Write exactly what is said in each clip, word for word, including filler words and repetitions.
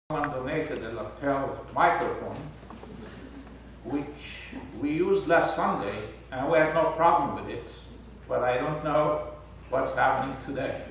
donated a lapel microphone, which we used last Sunday, and we had no problem with it, but I don't know what's happening today.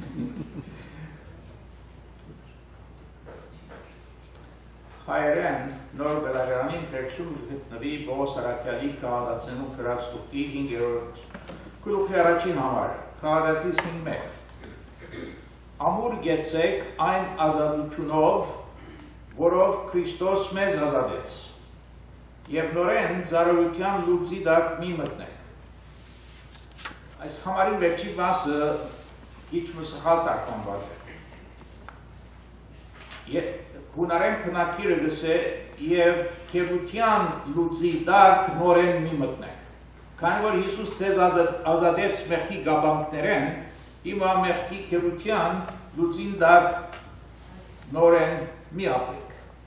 Հայերեն նոր գրականին տեքստում գտնվի Պողոս Արաքյալի քաղաքացենու գրած տուղի հինգերորդ գլուխի առաջին համար, քաղաքացիս հինգ։ Ամուր գեցեք այն ազատությունով, որով Քրիստոս մեզ ազատեց, եւ նորեն ծառայության լույսի տակ մի մտնեք։ Այս համարի վերջի մասը քիչ մսխալ տակնված է։ Հունարեն բնակիրը գսե եւ քեվության լույսի տակ նորեն մի մտնեք։ Քանի որ Հիսուս ցեզ ազատեց մեղքի գաբանքներեն, հիմա մեղքի քեվության լույսին տակ նորեն մի ապրեք։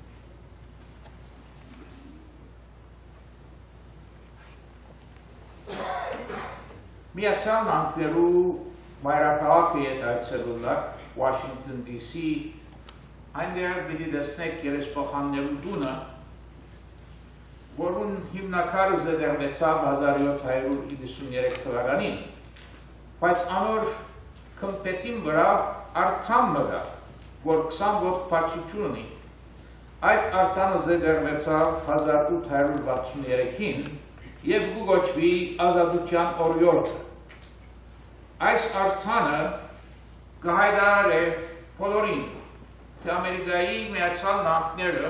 Միացյալ Նահանգներու մայրաքաղաքը ետ այցելուլակ Washington D C այնտեղ պիտի տեսնեք երեսփոխաններու տունը, որուն հիմնակարը զետեղվեցավ հազար յոթ հարյուր իննսուններեք թվականին, բայց անոր կմպետին վրա արձան մգա, որ քսան յոթ բարձություն ունի։ Այդ արձանը զետեղվեցավ հազար ութ հարյուր վաթսուններեքին և գուգոչվի ազատության օրյորքը։ Այս արձանը կհայտարար է բոլորին, թե Ամերիկայի Միացյալ Նահանգները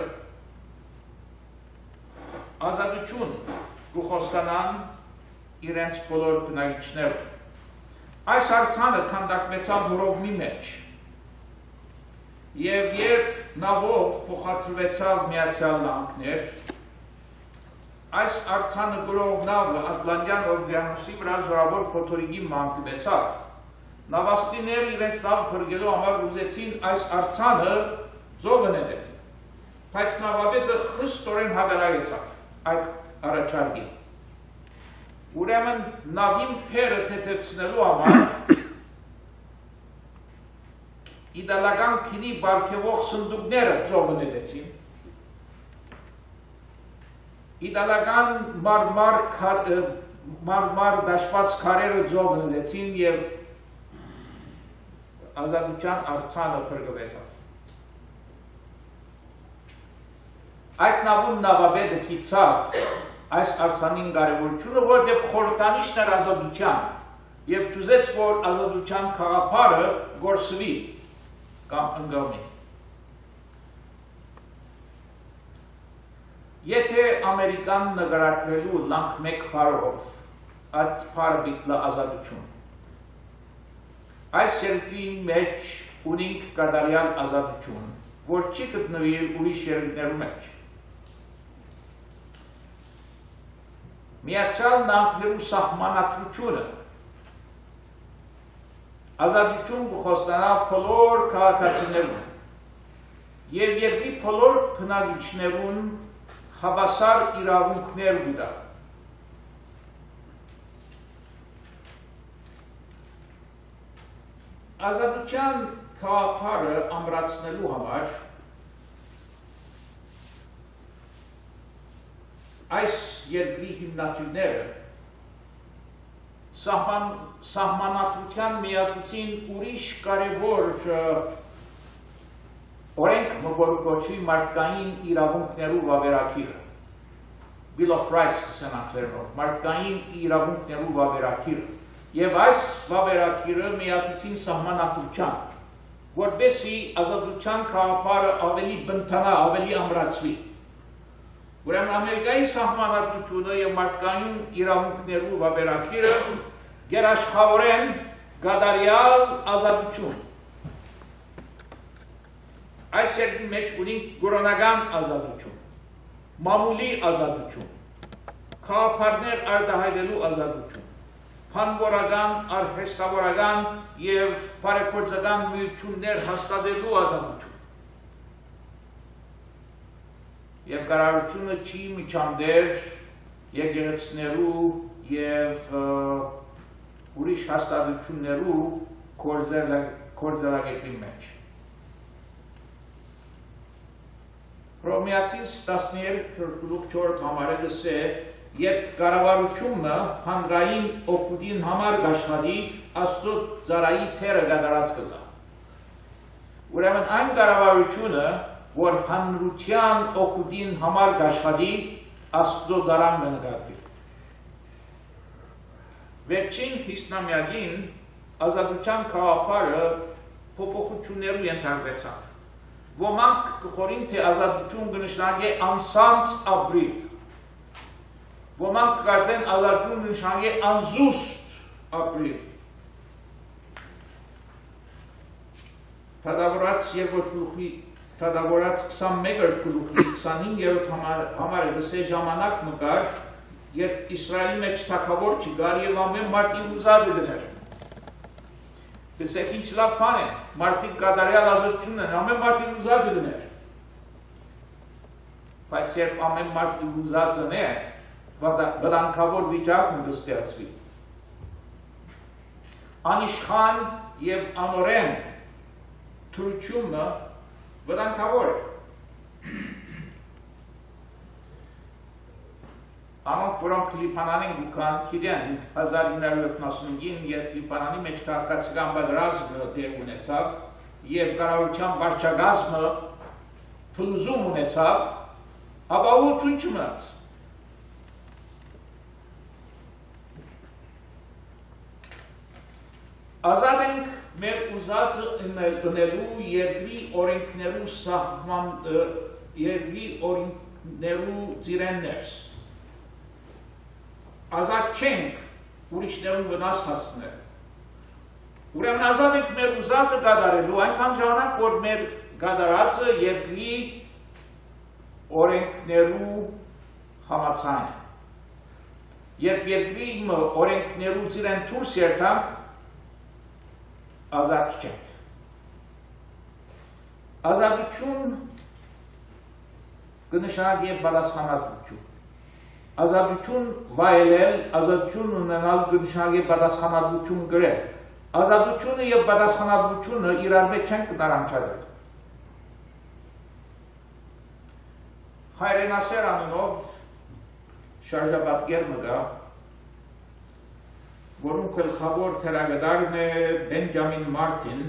ազատություն կխոստանան իրենց բոլոր բնակիչներով։ Այս արձանը քանդակվեցավ հորովմի մեջ, և երբ նավով փոխադրվեցավ Միացյալ Նահանգներ, այս արձանը գրող նավը Ատլանտյան օվկիանոսի վրա զորավոր փոթորիկի մանգնեցավ։ Նավաստիները իրենց նավը փրկելու համար ուզեցին այս արձանը ձողը նետել, բայց նավաբետը խստորեն հավելայեցավ այդ առաջարկին։ Ուրեմն նավին փերը թեթևցնելու համար իդալական քինի բարգևող սնդուկները ձողը նետեցին, իդալական մարմար դաշված քարերը ձողը նետեցին և ազատության արձանը փրկվեցավ։ Այդ նավում նավաբետը գիտավ այս արձանին կարևորությունը, որտեղ խորհրդանիշն էր ազատության, և չուզեց, որ ազատության գաղափարը գործվի կամ ընկալվի։ Եթե Ամերիկան նկարագրելու լանք մեկ բառով, այդ բառը պիտի ազատություն։ Այս երկրի մեջ ունենք կատարյալ ազատություն, որ չի գտնվի ուրիշ երկրներու մեջ։ Միացյալ Նահանգներու սահմանադրությունը ազատություն կխոստանա բոլոր քաղաքացիներուն և երկրի բոլոր բնակիչներուն հավասար իրավունքներ կտա։ Ազատության գաղափարը ամրացնելու համար այս երկրի հիմնադիրները սահմանադրության միացուցին ուրիշ կարևոր օրենք, որ կոչվի մարդկային իրավունքներու վավերագիրը, Bill of Rights կսեն անգլերենով, մարդկային իրավունքներու վավերագիրը։ Եվ այս վավերագիրը միացուցին սահմանադրության, որպեսզի ազատության գաղափարը ավելի բնթանա, ավելի ամրացվի։ Ուրեմն Ամերիկայի սահմանադրությունը և մարդկային իրավունքներու վավերագիրը գերաշխավորեն կատարյալ ազատություն։ Այս երկրի մեջ ունենք կորոնական ազատություն, մամուլի ազատություն, գաղափարներ արտահայտելու ազատություն, հանվորական, արհեստավորական և բարեգործական միություններ հաստատելու ազատություն։ Եվ կառավարությունը չի միջամտել եկեղեցիներու և ուրիշ հաստատություններու գործելակերպի մեջ։ Հռոմեացիս տասներկու չորրորդ համարը գսե, երբ կառավարությունը հանրային օգուտին համար կաշխատի, Աստծո ծառայի թերը կատարած կլա։ Ուրեմն այն կառավարությունը, որ հանրության օգուտին համար կաշխատի, Աստծո ծառան կնկատվի։ Վերջին հիսնամյակին ազատության գաղափարը փոփոխություններու ենթարկվեցավ։ Ոմանք կխորին, թե ազատություն կնշանակի անցանց ապրիլ։ Ոմանք կգործեն ազատություն կնշանակի անզուստ ապրիլ։ Թադավորած երրորդ գլուխի, թադավորած քսանմեկերորդ գլուխի քսանհինգերորդ համարը գսե ժամանակ մկար, երբ Իսրայելի մեջ թագավոր չկար եւ ամեն մարդ իր ուզածը դներ։ Գսեք ինչ լավ բան է, մարդիկ կատարյալ ազատություն են, ամեն մարդ իր ուզածը դներ։ Բայց երբ ամեն մարդ իր ուզածն է, վտանգավոր վիճակն կստեղծվի։ Անիշխան եւ անօրեն թրությունը վտանգավոր է։ Անոնք, որոնք Լիբանանին գուքան, գիտեն հազար ինը հարյուր յոթանասունհինգին, երբ Լիբանանի մեջ քաղաքացիական պատերազմը դեր ունեցավ եւ կառավարության վարչակազմը փլուզում ունեցավ, ապահովություն չմնաց։ Ազատ ենք մեր ուզածը ընելու երկրի օրենքներու սահման, երկրի օրենքներու ծիրեններս։ Ազատ չենք ուրիշներուն վնաս հասնել։ Ուրեմն ազատ ենք մեր ուզածը կատարելու, այնքան ժամանակ, որ մեր կատարածը երկրի օրենքներու համաձայն է։ Երբ երկրի օրենքներու ծիրեն դուրս երթանք, ազատ չենք։ Ազատություն կնշանակի պատասխանատվություն։ Ազատություն վայելել, ազատություն ունենալ կնշանակի պատասխանատվություն գրել։ Ազատությունը եւ պատասխանատվությունը իրար մեջ չեն կտարանչադրել։ Հայրենասեր անունով շարժապատկեր մը կա, որում գլխավոր թերագդարն է Բենջամին Մարտին,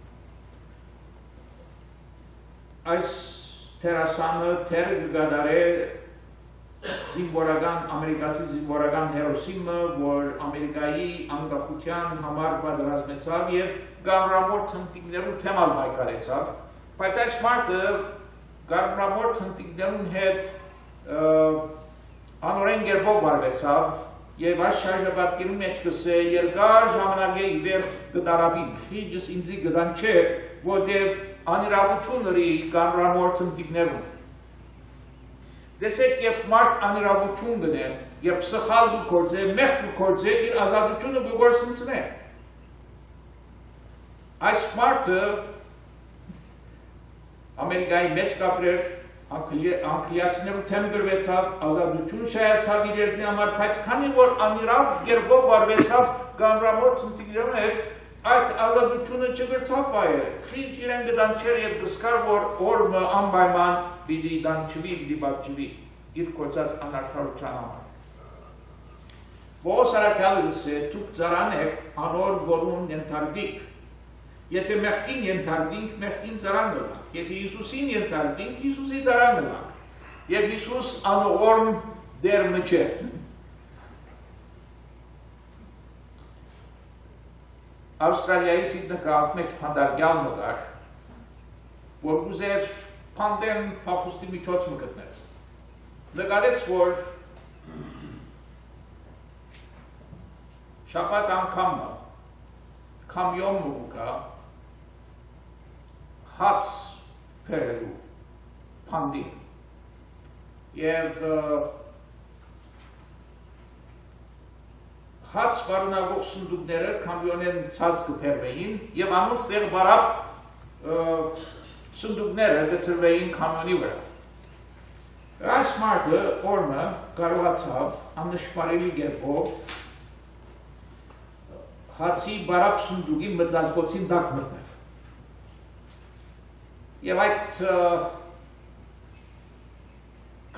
այս թերասանը թեր կգադար է զինվորական, ամերիկացի զինվորական հերոսիմը, որ Ամերիկայի անկախության համար պատերազմեցավ եւ գարնամորդ հնդիկներու թեման պայքարեցավ, բայց այս մարդը գարնամորդ հնդիկներուն հետ անօրեն գերբով վարվեցավ եւ այս շարժապատկերու մեջ կսե երկար ժամանակի վեր կդարաբի քիչս ինձի գդան չէ, որտեղ անիրավություն ունի գարնամորդ հնդիկներուն։ Տեսեք, երբ մարդ անիրավություն գնե, երբ սխալ գործե, մեղք գործե, իր ազատությունը կգործընծնե։ Այս մարդը Ամերիկայի մեջ կապրեր, անգլիացիներու թեմ գրվեցավ, ազատություն շայացավ իր երկրի համար, բայց քանի որ անիրավ գերբով վարվեցավ գանրամորդ հնդիկներուն հետ, այդ ազատությունը չգրցավ վայել, քիչ իրեն կդանչեր եւ կսկար, որ օրը անպայման պիտի դանչվի, պիտի պատժվի իր գործած անարդարության համար։ Ողոս արաքյալը գսե, դուք ծառան եք, անոր որուն ենթարկվիք։ Եթե մեղքին ենթարկվինք, մեղքին ծառան գնանք։ Եթե Հիսուսին ենթարկվինք, Հիսուսի ծառան գնանք։ Եվ Հիսուս անողորմ դերմը չէ։ Ավստրալիայի Սիդնի քաղաքի մեջ փանդարգյալ մկար, որ ուզեր փանդեն փախուստի միջոց մը գտնել։ Նկարեց, որ շաբաթ անգամը կամիոն մը կա հաց փերելու փանդին եւ հաց բարունագող սնդուկները կամիոնեն ցած կփերվեին եւ անոնց դեր բարապ սնդուկները գծրվեին կամիոնի վրա։ Այս մարդը օրը կարողացավ աննշմարելի կերպով հացի բարապ սնդուկի մծածկոցին դակ մտնել։ Եվ այդ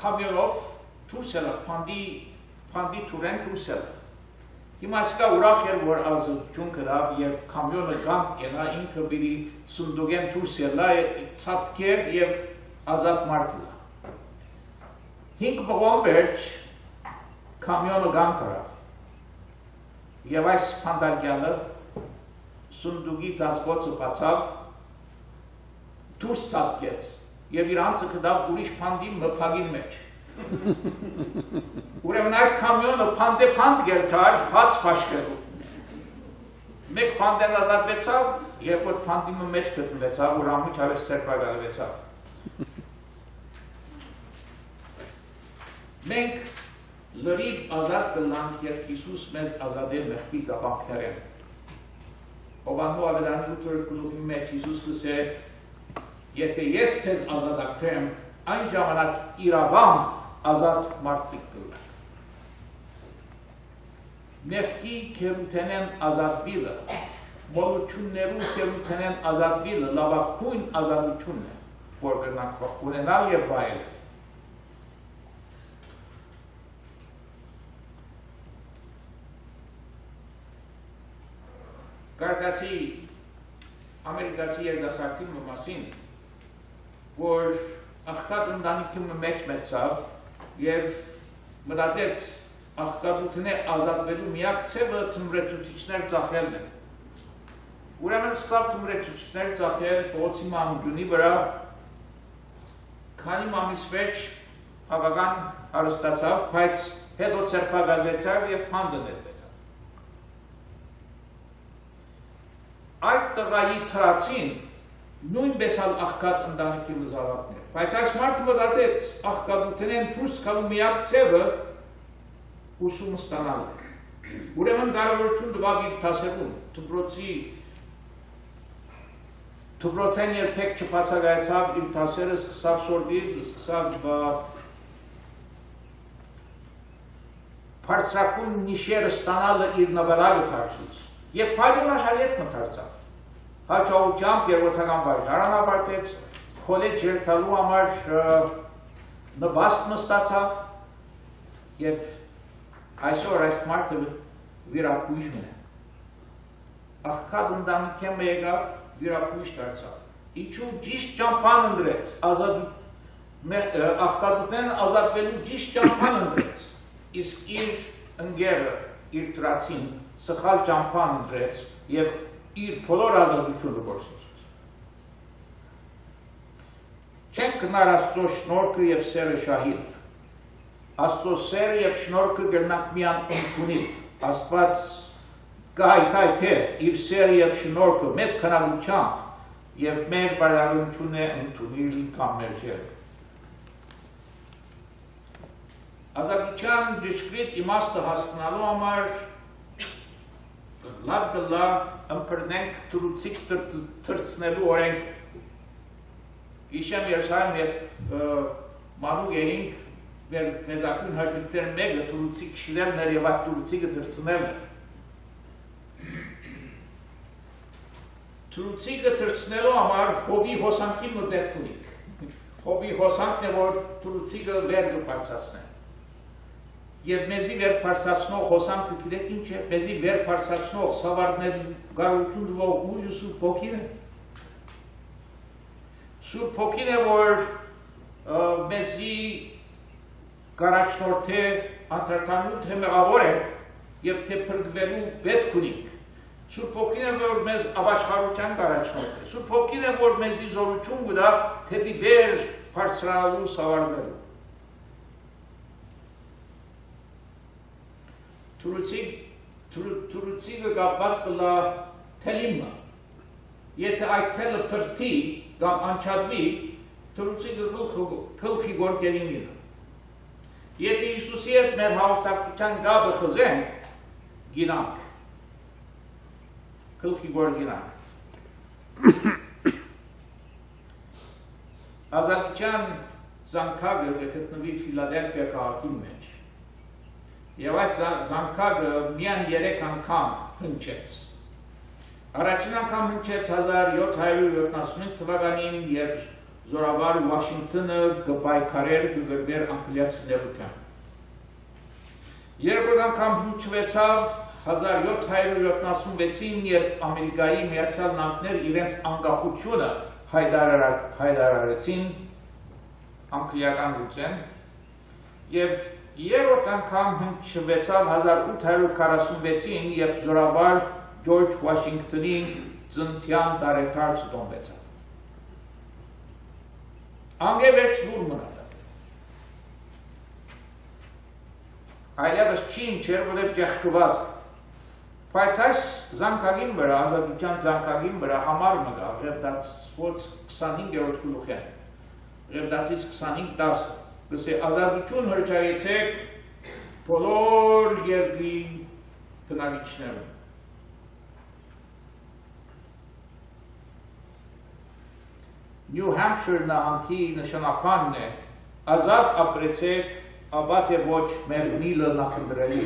կամիոնով դուրս ելավ, փանդի, փանդի թուրեն դուրս ելավ։ Հիմա սկա ուրախ էր, որ ազատություն կրավ և կամիոնը գանք կենա, ինքը բիրի սունդուգեն դուրս ելա, ծատկեր և ազատ մարդ լա։ Հինգ բղոն վերջ կամիոնը գանք կրավ։ Եվ այս փանդարգյալը սունդուգի ծածկոցը բացավ, դուրս ծատկեց և իր անձը կդավ ուրիշ փանդի մփագին մեջ։ Ուրեմն այդ կամիոնը փանդե փանդ գերթար, հաց պաշկելու։ Մեկ փանդեն ազատվեցավ, երբ որ փանդի մեջ գտնվեցավ, որ ամիջ հավես ծերպագալվեցավ։ Մենք լրիվ ազատ կլանք, երբ Հիսուս մեզ ազատել մեղքի կապանքներեն։ Հովանու ավետարանի ութերորդ գլուխի մեջ Հիսուս կսե, եթե ես ձեզ ազատագրեմ, այն ժամանակ իրավամբ ազատ մարդիկ կլանք։ Մեղքի քերութենեն ազատվիլը, մոլություններու քերութենեն ազատվիլը լավագույն ազատությունն է, որ կրնանք ունենալ և վայել։ Կարգացի ամերիկացի երդասարտի մասին, որ աղքատ ընտանիքի մեջ մեծավ և մտածեց աղքատութենե ազատվելու միակ ցևը թմրեցուցիչներ ծախելն են։ Ուրեմն սկսավ թմրեցուցիչներ ծախել փողոցի մամուջունի վրա, քանի ամիս վերջ բավական հարստացավ, բայց հետո ցերպակալվեցավ և փանդը ներվեցավ։ Այդ տղայի թրացին նույնպես ալ աղքատ ընտանիքի զավակներ, բայց այս մարդը մտածեց աղքատութենեն դուրս գալու միակ ցևը ուսումը ստանալն է։ Ուրեմն կարևորություն տվավ իր դասերուն, դպրոցեն երբեք չբացակայեցավ իր դասերը, սկսավ սորվիլ, սկսավ բարձրակուն նիշերը ստանալը իր նվերագը դարձուց և փայլուն աշխարհետ մտարձավ։ Հաջողությամբ երրորդական վարժարան ավարտեց, քոլեջ երթալու համար նպաստ մստացավ և այսօր այս մարդը վիրապույժն է։ Աղքատ ընտանիքեմ եկավ, վիրապույժ դարձավ։ Իչու ճիշտ ճամփան ընտրեց, աղքատութենեն ազատվելու ճիշտ ճամփան ընտրեց, իսկ իր ընկերը, իր թրացին սխալ ճամփան ընտրեց և իր բոլոր ազատությունը գործեց։ Չենք գնար Աստծո շնորհքը և սերը շահիլ։ Աստծո սերը և շնորհքը կրնանք միան ընդունիլ։ Աստված կհայտայ թե իր սերը և շնորհքը մեծ քանակությամբ և մեր բարարարություն է ընդունել կամ մերժել։ Ազատության ճշգրիտ իմաստը հասկանալու համար լավ կլա ըմբռնենք թուլուցիկ թրծնելու օրենք։ Իշեմ Երուսաղեմ երբ մանուկ էինք, մեր մեծակույն հաճույքներն մեկը թուլուցիկ շիլելն էր և այդ թուլուցիկը թրծնելն էր։ Թուլուցիկը թրծնելու համար հովի հոսանքին մտեք ունիք։ Հովի հոսանքն է, որ թուլուցիկը վեր կբարձրացնե։ Եվ մեզի վեր բարձրացնող հոսանքը գիտեք ինչ է, մեզի վեր բարձրացնող սավարներ կարողություն տվող ուժը Սուրբ Հոգին է։ Սուրբ Հոգին է, որ մեզի կարաչնորթե անդրադառնալու թե մեղավոր ենք և թե փրկվելու պետք ունենք։ Սուրբ Հոգին է, որ մեզ ապաշխարության կարաչնորդ է։ Սուրբ Հոգին է, որ մեզի զորություն կտա թեպի վեր բարձրանալու սավարներում։ Թուլուցիկը կապված կլա թելիմը։ Եթե այդ թելը փրթի կամ անչադվի, թուլուցիկը գլխի գործերին գինը։ Եթե Հիսուսի հետ մեր հաղորդակցության գաբը խզենք, գինանք։ Գլխի գոր գինանք։ Ազատության զանգակը գտնվի Ֆիլադելֆիա քաղաքի մեջ։ Եվ այս զանգակը միայն երեք անգամ հնչեց։ Առաջին անգամ հնչեց հազար յոթ հարյուր յոթանասունհինգ թվականին, երբ զորավար Վաշինգտոնը կպայքարեր կգրվեր անգլիացիներության։ Երբ անգամ հնչվեցավ հազար յոթ հարյուր յոթանասունվեցին, երբ Ամերիկայի Միացյալ Նահանգներ իրենց անկախությունը հայտարարեցին անգլիական լուծեն, եւ երրորդ անգամ հնչվեցավ հազար ութ հարյուր քառասունվեցին, երբ զորավար Ջորջ Վաշինգտոնի ծննդյան տարեթար ստոնվեցավ։ Անգևերջ լուր մնացավ։ Այլևս չի ինչեր, որև ճեղքված է։ Բայց այս զանգագին վրա, ազատության զանգագին վրա համար մգա, Ղևտացիից քսանհինգերորդ գլուխեն, Ղևտացից քսանհինգ տասը, գսե ազատություն հրճայեցեք բոլոր երկրի բնակիչներուն։ Նյու Համփշայր նահանգի նշանականն է ազատ ապրեցեք, ապա թե ոչ մեր միլը նախընտրելի։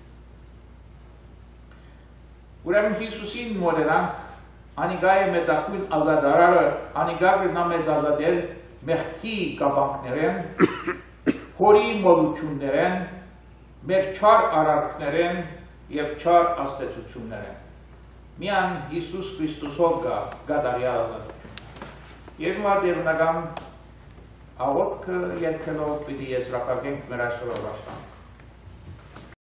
Ուրեմն Հիսուսին մոտենանք, անիկա է մեծակույն ազատարարը, անիկա կրնա մեզ ազատել մեղքի կապանքներեն, հորի մոլություններեն, մեր չար արարքներեն և չար աստեցություններեն։ Միան Հիսուս Քրիստոսով գա գադարյալ ազատություն։ Եվ մարդերունական աղոտքը երկելով պիտի եզրակարգենք մեր այսօրով աշխատանք։